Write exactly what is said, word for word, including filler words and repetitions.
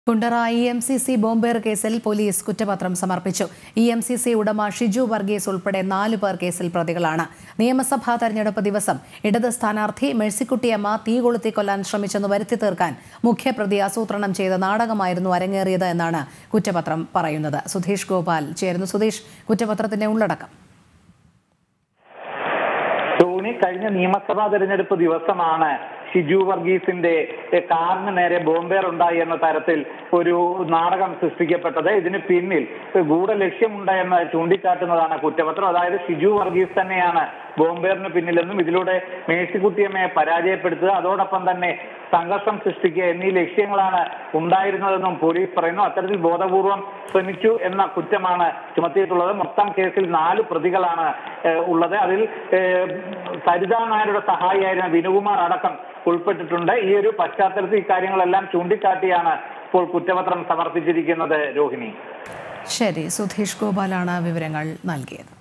Kundara E M C C bomber കേസിൽ police കുറ്റപത്രം സമർപ്പിച്ചു. ഇ എം സി സി ഉടമ ഷിജു വർഗീസ് ഉൾപ്പെടെ നാലു പേർ കേസിൽ പ്രതികളാണ്. നിയമസഭാ തെരഞ്ഞെടുപ്പ് ദിവസം ഇടത് സ്ഥാനാർത്ഥി മേഴ്സിക്കുട്ടിയമ്മ തീ കൊളുത്തി കൊല്ലാൻ ശ്രമിച്ചെന്ന് വരുത്തി തീർക്കാൻ മുഖ്യപ്രതി ആസൂത്രണം ചെയ്ത നാടകമായിരുന്നു അരങ്ങേറിയത് എന്നാണ് കുറ്റപത്രം പറയുന്നത്. സുധീഷ് ഗോപാൽ ചേരുന്നു. സുധീഷ്, കുറ്റപത്രത്തിന്റെ ഉള്ളടക്കം. കഴിഞ്ഞ നിയമസഭാ തെരഞ്ഞെടുപ്പ് ദിവസമാണ് ഷിജു വർഗീസിന്റെ കാറിന് നേരെ ബോംബേർ ഉണ്ടായി എന്ന തരത്തിൽ ഒരു നാടകം സൃഷ്ടിക്കപ്പെട്ടത്. ഇതിന് പിന്നിൽ ഗൂഢ ലക്ഷ്യമുണ്ട് എന്ന് ചൂണ്ടിക്കാട്ടുന്നതാണ് കുറ്റപത്രം. അതായത് ഷിജു വർഗീസ് തന്നെയാണ് ബോംബേറിന് പിന്നിലെന്നും ഇതിലൂടെ മേഴ്സിക്കുട്ടിയമ്മയെ പരാജയപ്പെടുത്തുക, അതോടൊപ്പം തന്നെ സംഘർഷം സൃഷ്ടിക്കുക എന്നീ ലക്ഷ്യങ്ങളാണ് ഉണ്ടായിരുന്നതെന്നും പോലീസ് പറയുന്നു. അത്തരത്തിൽ ബോധപൂർവം ശ്രമിച്ചു എന്ന കുറ്റമാണ് ചുമത്തിയിട്ടുള്ളത്. മൊത്തം കേസിൽ നാല് പ്രതികളാണ് ഉള്ളത്. അതിൽ സരിതാ നായരുടെ സഹായിയായിരുന്ന വിനുകുമാർ അടക്കം ഉൾപ്പെട്ടിട്ടുണ്ട്. ഈ ഒരു പശ്ചാത്തലത്തിൽ ഇക്കാര്യങ്ങളെല്ലാം ചൂണ്ടിക്കാട്ടിയാണ് ഇപ്പോൾ കുറ്റപത്രം സമർപ്പിച്ചിരിക്കുന്നത്. രോഹിണി. ശരി, സുധീഷ് ഗോപാലാണ് വിവരങ്ങൾ നൽകിയത്.